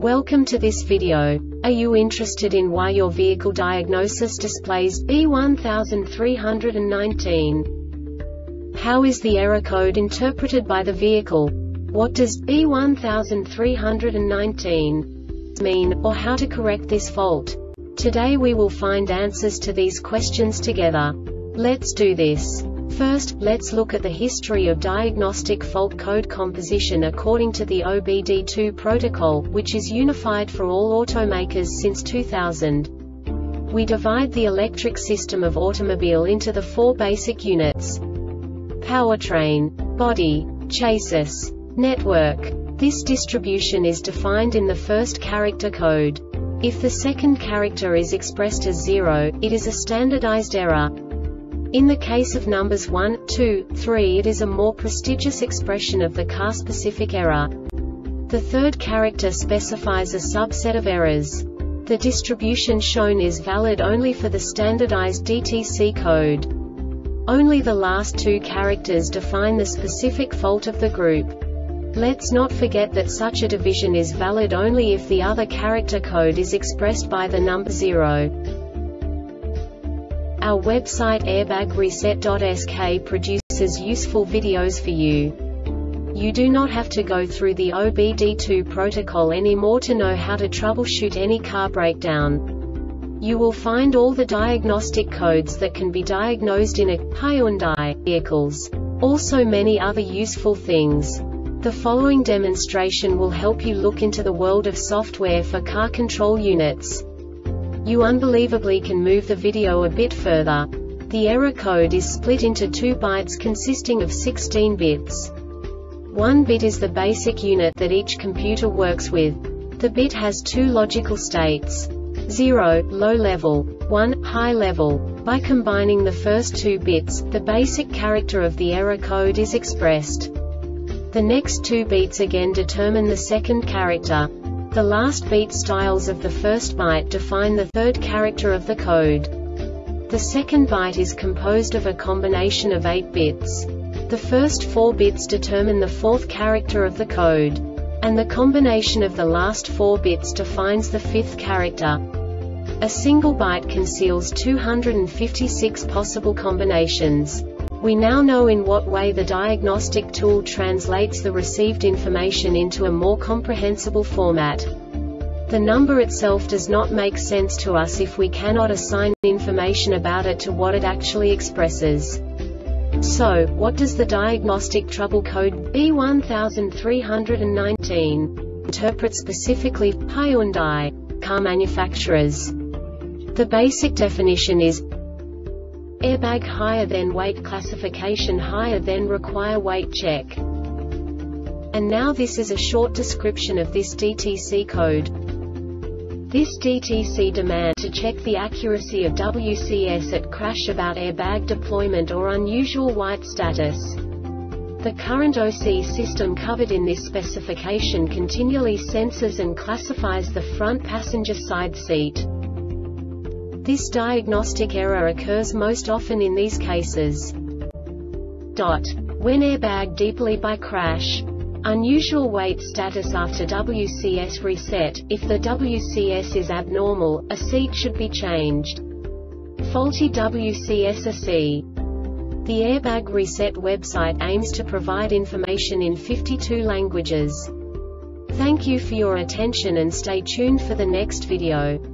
Welcome to this video. Are you interested in why your vehicle diagnosis displays B1319? How is the error code interpreted by the vehicle? What does B1319 mean, or how to correct this fault? Today we will find answers to these questions together. Let's do this. First, let's look at the history of diagnostic fault code composition according to the OBD2 protocol, which is unified for all automakers since 2000. We divide the electric system of automobile into the four basic units: powertrain, body, chassis, network. This distribution is defined in the first character code. If the second character is expressed as 0, it is a standardized error. In the case of numbers 1, 2, 3, it is a more prestigious expression of the car-specific error. The third character specifies a subset of errors. The distribution shown is valid only for the standardized DTC code. Only the last two characters define the specific fault of the group. Let's not forget that such a division is valid only if the other character code is expressed by the number 0. Our website airbagreset.sk produces useful videos for you. You do not have to go through the OBD2 protocol anymore to know how to troubleshoot any car breakdown. You will find all the diagnostic codes that can be diagnosed in a Hyundai vehicles. Also many other useful things. The following demonstration will help you look into the world of software for car control units. You unbelievably can move the video a bit further. The error code is split into 2 bytes consisting of 16 bits. 1 bit is the basic unit that each computer works with. The bit has 2 logical states: 0, low level, 1, high level. By combining the first 2 bits, the basic character of the error code is expressed. The next 2 beats again determine the second character. The last beat styles of the first byte define the third character of the code. The second byte is composed of a combination of 8 bits. The first 4 bits determine the fourth character of the code. And the combination of the last 4 bits defines the fifth character. A single byte conceals 256 possible combinations. We now know in what way the diagnostic tool translates the received information into a more comprehensible format. The number itself does not make sense to us if we cannot assign information about it to what it actually expresses. So, what does the diagnostic trouble code B1319 interpret specifically for Hyundai car manufacturers? The basic definition is airbag higher than weight classification higher than require weight check. And now this is a short description of this DTC code. This DTC demand to check the accuracy of WCS at crash about airbag deployment or unusual white status. The current OC system covered in this specification continually senses and classifies the front passenger side seat. This diagnostic error occurs most often in these cases. When airbag deeply by crash. Unusual weight status after WCS reset. If the WCS is abnormal, a seat should be changed. Faulty WCS-AC. The Airbag Reset website aims to provide information in 52 languages. Thank you for your attention and stay tuned for the next video.